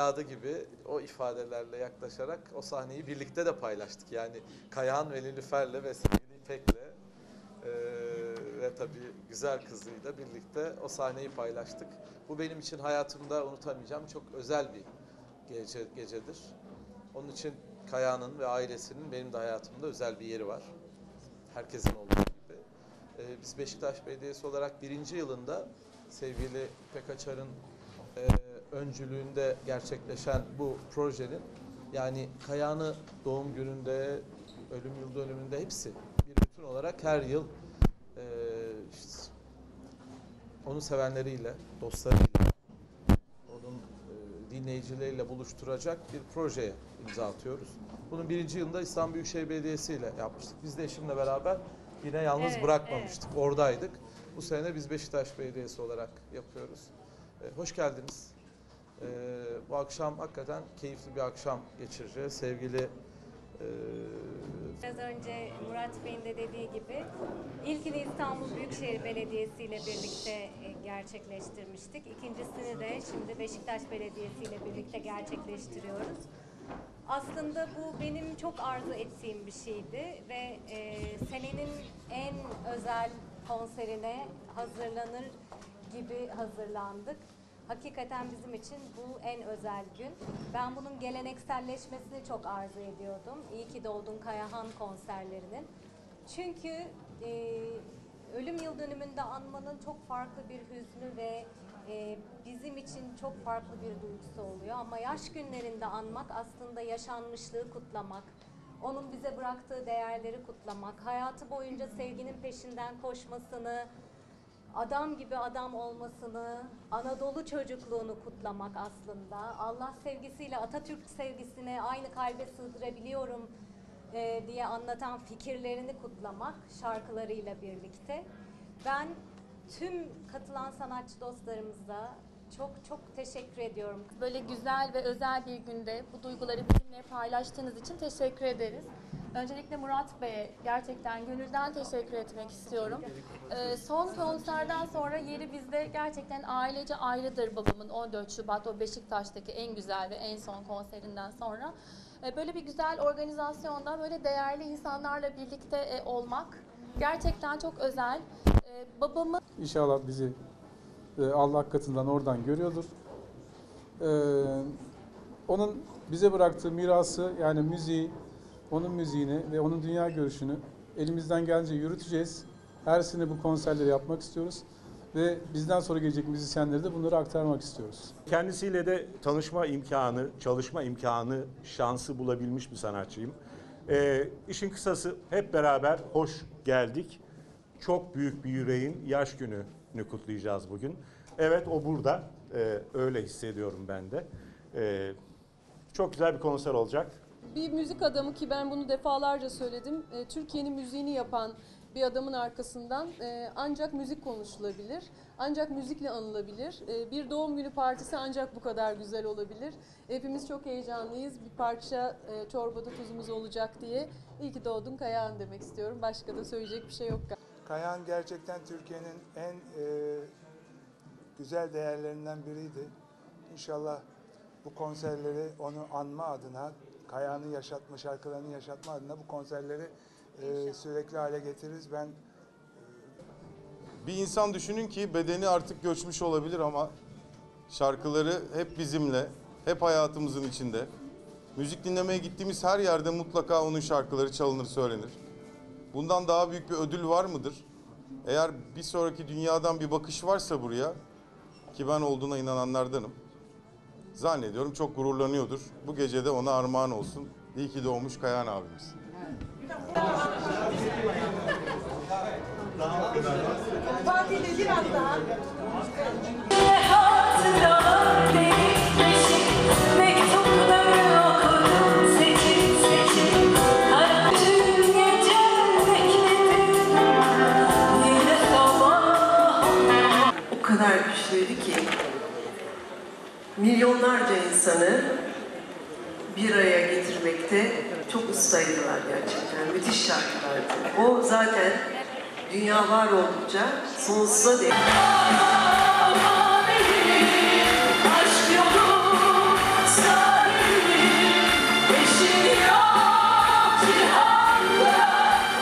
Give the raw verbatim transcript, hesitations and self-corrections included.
evladı gibi o ifadelerle yaklaşarak o sahneyi birlikte de paylaştık. Yani Kayahan ve Nilüfer'le ve sevgili İpek'le e, ve tabii güzel kızıyla birlikte o sahneyi paylaştık. Bu benim için hayatımda unutamayacağım çok özel bir gece, gecedir. Onun için Kayahan'ın ve ailesinin benim de hayatımda özel bir yeri var. Herkesin olduğu gibi. Ee, biz Beşiktaş Belediyesi olarak birinci yılında sevgili İpek Açar'ın e, öncülüğünde gerçekleşen bu projenin, yani Kayahan'ı doğum gününde, ölüm yıl dönümünde hepsi bir bütün olarak her yıl e, işte, onu sevenleriyle, dostlarıyla, onun e, dinleyicileriyle buluşturacak bir projeye imza atıyoruz. Bunun birinci yılında İstanbul Büyükşehir Belediyesi ile yapmıştık. Biz de eşimle beraber yine yalnız evet, bırakmamıştık. Evet. Oradaydık. Bu sene biz Beşiktaş Belediyesi olarak yapıyoruz. Ee, hoş geldiniz. Ee, bu akşam hakikaten keyifli bir akşam geçireceğiz. Sevgili e... Biraz önce Murat Bey'in de dediği gibi ilkini İstanbul Büyükşehir Belediyesi ile birlikte gerçekleştirmiştik. İkincisini de şimdi Beşiktaş Belediyesi ile birlikte gerçekleştiriyoruz. Aslında bu benim çok arzu ettiğim bir şeydi ve e, senenin en özel konserine hazırlanır gibi hazırlandık. Hakikaten bizim için bu en özel gün. Ben bunun gelenekselleşmesini çok arzu ediyordum. İyi ki doğdun Kayahan konserlerinin. Çünkü e, ölüm yıl dönümünde anmanın çok farklı bir hüznü ve e, bizim için çok farklı bir duygusu oluyor. Ama yaş günlerinde anmak aslında yaşanmışlığı kutlamak, onun bize bıraktığı değerleri kutlamak, hayatı boyunca sevginin peşinden koşmasını, adam gibi adam olmasını, Anadolu çocukluğunu kutlamak aslında. Allah sevgisiyle Atatürk sevgisini aynı kalbe sığdırabiliyorum e, diye anlatan fikirlerini kutlamak şarkılarıyla birlikte. Ben tüm katılan sanatçı dostlarımıza çok çok teşekkür ediyorum. Böyle güzel ve özel bir günde bu duyguları bizimle paylaştığınız için teşekkür ederiz. Öncelikle Murat Bey'e gerçekten gönülden teşekkür etmek istiyorum. Ee, son konserden sonra yeri bizde gerçekten ailece ayrıdır babamın on dört Şubat o Beşiktaş'taki en güzel ve en son konserinden sonra. Ee, böyle bir güzel organizasyonda böyle değerli insanlarla birlikte e, olmak gerçekten çok özel. Ee, babamın... İnşallah bizi e, Allah katından oradan görüyordur. Ee, onun bize bıraktığı mirası, yani müziği, onun müziğini ve onun dünya görüşünü elimizden gelince yürüteceğiz. Her sene bu konserleri yapmak istiyoruz ve bizden sonra gelecek müzisyenlere de bunları aktarmak istiyoruz. Kendisiyle de tanışma imkanı, çalışma imkanı, şansı bulabilmiş bir sanatçıyım. Ee, işin kısası hep beraber hoş geldik. Çok büyük bir yüreğin yaş gününü kutlayacağız bugün. Evet, o burada. Ee, öyle hissediyorum ben de. Ee, çok güzel bir konser olacak. Bir müzik adamı ki ben bunu defalarca söyledim. E, Türkiye'nin müziğini yapan bir adamın arkasından e, ancak müzik konuşulabilir. Ancak müzikle anılabilir. E, bir doğum günü partisi ancak bu kadar güzel olabilir. Hepimiz çok heyecanlıyız. Bir parça e, çorbada tuzumuz olacak diye. İyi ki doğdun Kayahan demek istiyorum. Başka da söyleyecek bir şey yok. Kayahan gerçekten Türkiye'nin en e, güzel değerlerinden biriydi. İnşallah bu konserleri onu anma adına, Kayahan'ı yaşatma, şarkılarını yaşatma adına bu konserleri e, sürekli hale getiririz. Ben bir insan düşünün ki bedeni artık göçmüş olabilir ama şarkıları hep bizimle, hep hayatımızın içinde. Müzik dinlemeye gittiğimiz her yerde mutlaka onun şarkıları çalınır, söylenir. Bundan daha büyük bir ödül var mıdır? Eğer bir sonraki dünyadan bir bakış varsa buraya, ki ben olduğuna inananlardanım, zannediyorum çok gururlanıyordur. Bu gece de ona armağan olsun. İyi ki doğmuş Kayahan abimiz. Fatih de biraz daha. O kadar güçlüydü ki milyonlarca insanı bir araya getirmekte çok ustaydılar gerçekten. Müthiş şarkılardı. O zaten dünya var oldukça sonsuza dek.